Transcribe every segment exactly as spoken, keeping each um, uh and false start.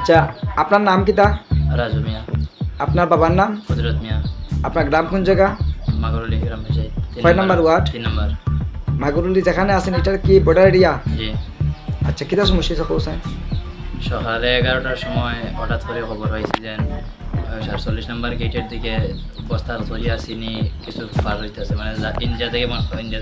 আচ্ছা, আপনার নাম কি তা? রাজু মিয়া। আপনার বাবার নাম? হযরত মিয়া। আপনার গ্রাম কোন জায়গা? মাগরুলি গ্রাম পঞ্চায়েত। কয় নাম্বার ওয়ার্ড? তিন নাম্বার। মাগরুলি যেখানে আছেন এটা কি বর্ডার এরিয়া? জি। আচ্ছা, কিতা সমস্যা কোথায়? সকালে এগারোটার সময় হঠাৎ করে খবর হয়েছে যে সাতচল্লিশ নম্বর গেটের দিকে বস্তার তৈরি আসিনি কিছু পার হইতেছে, মানে ইন্ডিয়া থেকে ইন্ডিয়া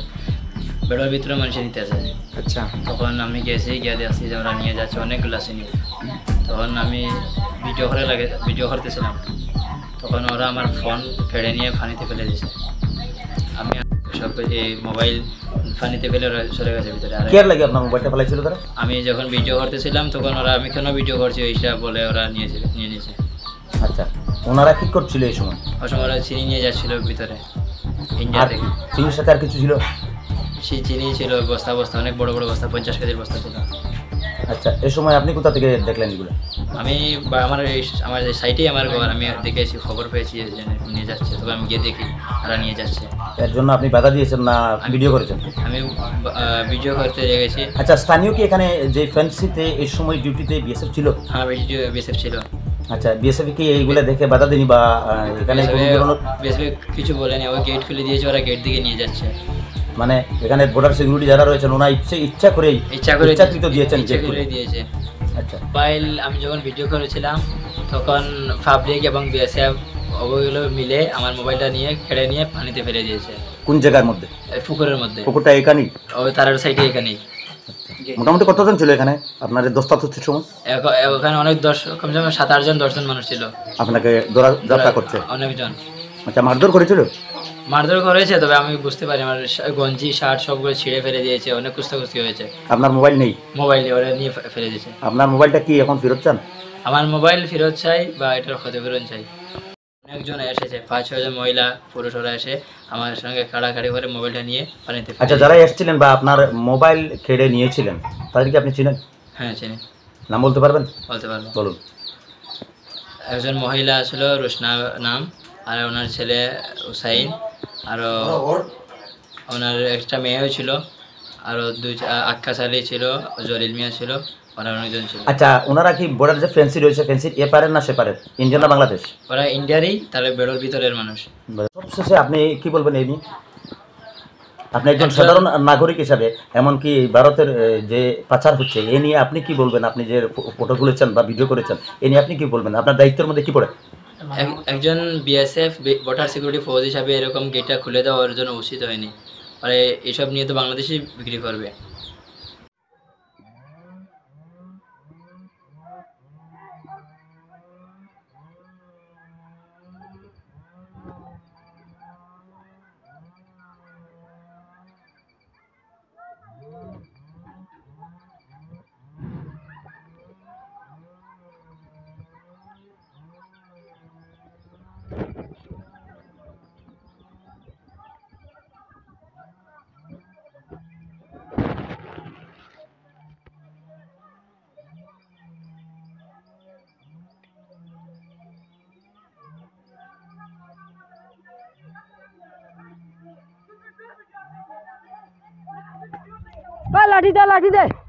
বেড়ার ভিতরে মানুষ নিতে আসে। আচ্ছা, তখন আমি গেছি, গিয়ে দেখছি যে ওরা নিয়ে যাচ্ছে অনেকগুলো আসেনি। তখন আমি ভিডিও করে লাগে ভিডিও করতেছিলাম, তখন ওরা আমার ফোন কেড়ে নিয়ে পানিতে ফেলে দিয়েছে। আমি সব এই মোবাইল পানিতে ফেলে চলে গেছে ভিতরে। আর কেয়ার লাগে আপনার মোবাইলটা ফেলাইছিল তারা? আমি যখন ভিডিও করতেছিলাম তখন ওরা আমি কেন ভিডিও করছি এইটা বলে ওরা নিয়েছে নিয়ে নিয়েছে। আচ্ছা, ওনারা কি করছিল এই সময়? ওই সময় ওরা চিনি নিয়ে যাচ্ছিল ভিতরে ইন্ডিয়া আর থেকে। চিনির সাথে আর কিছু ছিল? সেই চিনি ছিল বস্তা বস্তা, অনেক বড় বড় বস্তা, পঞ্চাশ কেজির বস্তা ছিল। আচ্ছা, এই সময় আপনি কোথা থেকে দেখলেন এগুলো? আমি বা আমার এই আমার সাইটেই আমার ঘর, আমি দেখেছি, খবর পেয়েছি যে নিয়ে যাচ্ছে, তবে আমি গিয়ে দেখি ওরা নিয়ে যাচ্ছে। এর জন্য আপনি বাধা দিয়েছেন না ভিডিও করেছেন? আমি ভিডিও করতে গেছি। আচ্ছা, স্থানীয় কি এখানে যে ফেন্সিতে এই সময় ডিউটিতে বিএসএফ ছিল? হ্যাঁ, ভিডিও বিএসএফ ছিল। আচ্ছা, বিএসএফ কি এইগুলো দেখে বাধা দেনি বা এখানে কোনো ধরনের? বিএসএফ কিছু বলেনি, ওই গেট খুলে দিয়েছে, ওরা গেট দিকে নিয়ে যাচ্ছে। মানে এখানে বর্ডার সিকিউরিটি যারা রয়েছেন ওনারা ইচ্ছে ইচ্ছা করেই ইচ্ছা করে ইচ্ছাকৃত দিয়েছেন? ইচ্ছা করে দিয়েছে। আচ্ছা, মোবাইল আমি যখন ভিডিও করেছিলাম তখন পাবলিক এবং বিএসএফ ওগুলো মিলে আমার মোবাইলটা নিয়ে খেড়ে নিয়ে পানিতে ফেলে দিয়েছে। কোন জায়গার মধ্যে? পুকুরের মধ্যে। পুকুরটা এখানেই? ওই তার সাইডে এখানেই। মোটামুটি কতজন ছিল এখানে আপনার দস্তাতস্তির সময়? ওখানে অনেক দশ কমসে কম সাত আটজন দশজন মানুষ ছিল। আপনাকে দৌড়া যাত্রা করছে? অনেকজন। আচ্ছা, মারধর করেছিল? মারধর করেছে, তবে আমি বুঝতে পারি আমার গঞ্জি শার্ট সবগুলো ছিঁড়ে ফেলে দিয়েছে, অনেক কুস্তাকুস্তি হয়েছে। আপনার মোবাইল নেই? মোবাইল ওরা নিয়ে ফেলে দিয়েছে। আপনার মোবাইলটা কি এখন ফেরত চান? আমার মোবাইল ফেরত চাই বা এটার ক্ষতিপূরণ চাই। অনেকজন এসেছে, পাঁচ ছজন মহিলা পুরুষরা এসে আমার সঙ্গে কাড়াকাড়ি করে মোবাইলটা নিয়ে পানিতে। আচ্ছা, যারা এসেছিলেন বা আপনার মোবাইল কেড়ে নিয়েছিলেন তাদেরকে আপনি চিনেন? হ্যাঁ, চিনি। নাম বলতে পারবেন? বলতে পারবো। বলুন। একজন মহিলা ছিল রোশনা নাম, আর ওনার ছেলে হুসাইন, আরও ওনার একটা মেয়েও ছিল, আরও দুই আক্কাস আলী ছিল, জলিল মিয়া ছিল, ওরা অনেকজন ছিল। আচ্ছা, ওনারা কি বর্ডার যে ফেন্সি রয়েছে ফেন্সির এপারের না সেপারের? ইন্ডিয়া না বাংলাদেশ? ওরা ইন্ডিয়ারই, তাহলে বেড়োর ভিতরের মানুষ। সবশেষে আপনি কি বলবেন এই নিয়ে? আপনি একজন সাধারণ নাগরিক হিসাবে, এমনকি ভারতের যে পাচার হচ্ছে এ নিয়ে আপনি কি বলবেন? আপনি যে ফটো তুলেছেন বা ভিডিও করেছেন এ নিয়ে আপনি কি বলবেন? আপনার দায়িত্বের মধ্যে কি পড়ে? একজন বিএসএফ বর্ডার সিকিউরিটি ফোর্স হিসাবে এরকম গেটটা খুলে দেওয়ার জন্য উচিত হয়নি। আর এসব নিয়ে তো বাংলাদেশই বিক্রি করবে। লাঠি দে লাঠি দে